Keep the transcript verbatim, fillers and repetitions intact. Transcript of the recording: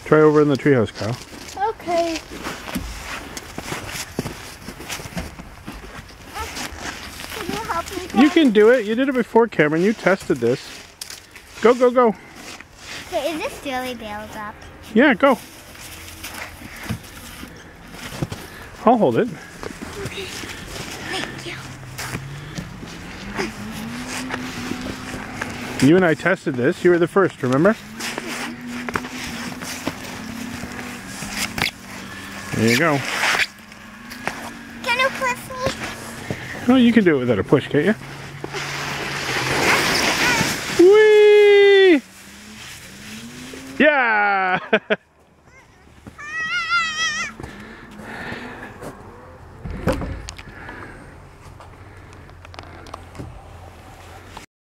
Try over in the treehouse, Kyle. Okay. Can you help me? Dad? You can do it. You did it before, Cameron. You tested this. Go, go, go. Okay, is this really bailed up? Yeah, go. I'll hold it. Okay. Thank you. You and I tested this. You were the first, remember? There you go. Can you push me? Oh, you can do it without a push, can't you? Whee! Yeah!